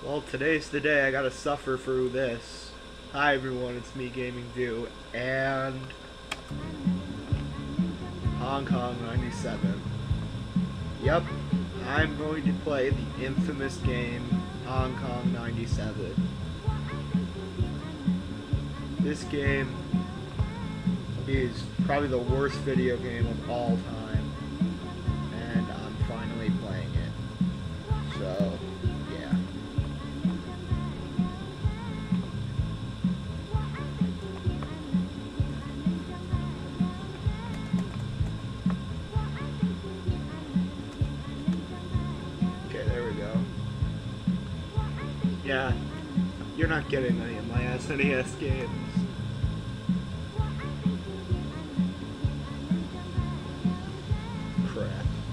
Well, today's the day I gotta suffer through this. Hi everyone, it's me, Gaming View, and Hong Kong 97. Yep, I'm going to play the infamous game Hong Kong 97. This game is probably the worst video game of all time, and I'm finally playing it. So, yeah. Okay, there we go. Yeah, you're not getting any of my SNES games. Crap.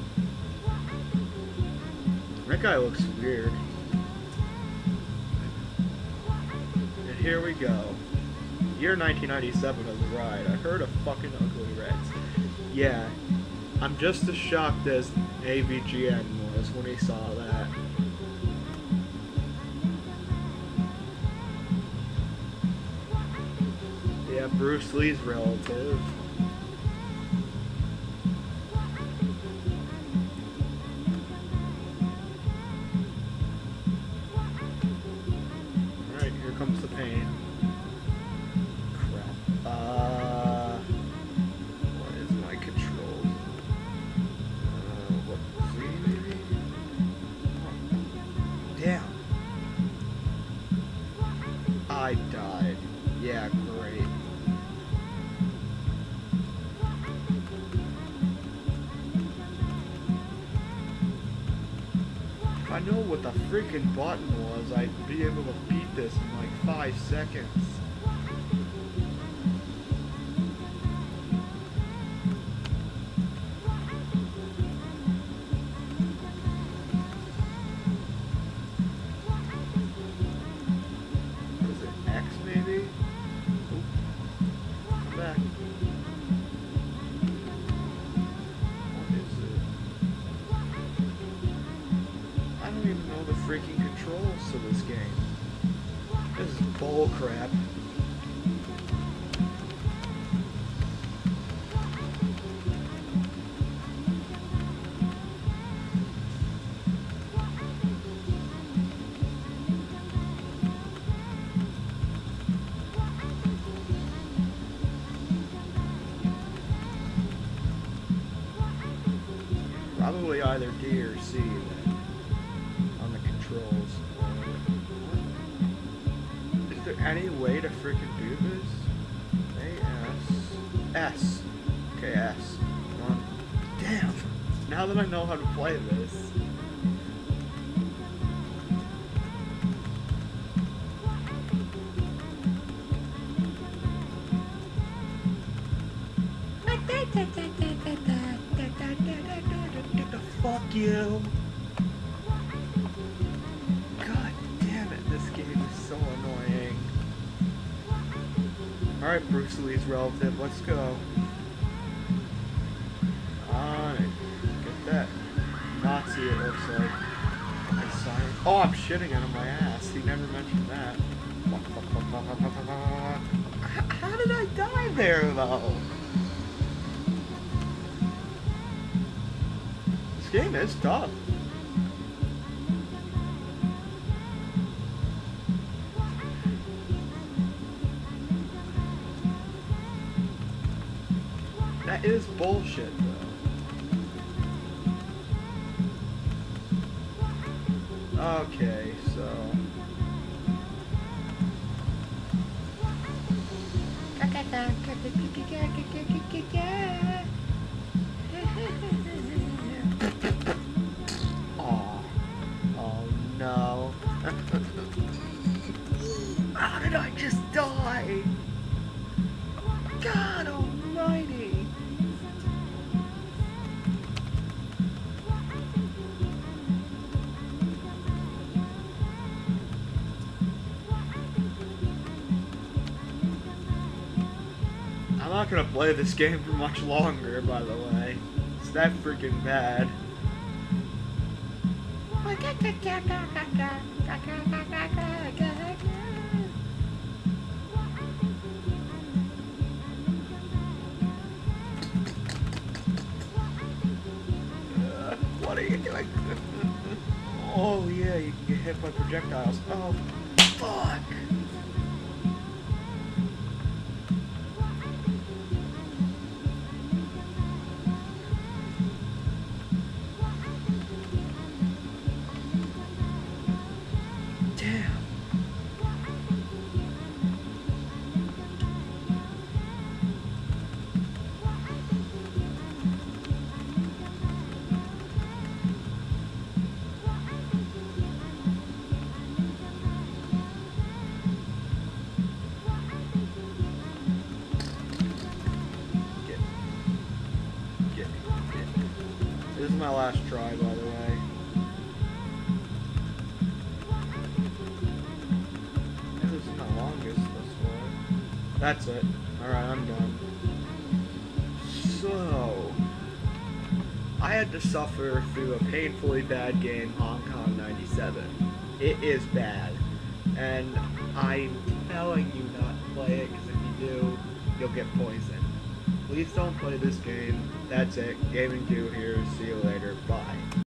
That guy looks weird. And here we go. Year 1997 is right. I heard of fucking Ugly Reds. Yeah, I'm just as shocked as AVGN was when he saw that. Yeah, Bruce Lee's relative. Alright, here comes the pain. Crap. What is my control? What, Z maybe? Oh. Damn. I died. Yeah, great. If I know what the freaking button was, I'd be able to beat this in like 5 seconds. What is it, X maybe? Oop. Come back. What is it? I don't even know the freaking controls to this game. This is bull crap. Probably either D or C then, on the controls. Is there any way to freaking do this? A, S. S. Okay, S. Come on. Damn! Now that I know how to play this. Fuck you! God damn it, this game is so annoying. Alright, Bruce Lee's relative, let's go. Alright, get that Nazi, it looks like. Oh, I'm shitting out of my ass. He never mentioned that. How did I die there, though? This game is tough. That is bullshit, though. Okay, so... Oh, oh no. How did I just die? God almighty. I'm not gonna play this game for much longer, by the way. It's that freaking bad. fuck! Oh yeah, you can get hit by projectiles. Oh, fuck! Damn. This is my last try, by the way. This is my longest this way. That's it. Alright, I'm done. So, I had to suffer through a painfully bad game, Hong Kong 97. It is bad. And I'm telling you not to play it, because if you do, you'll get poisoned. Please don't play this game. That's it. Gaming Goo here. See you later. Bye.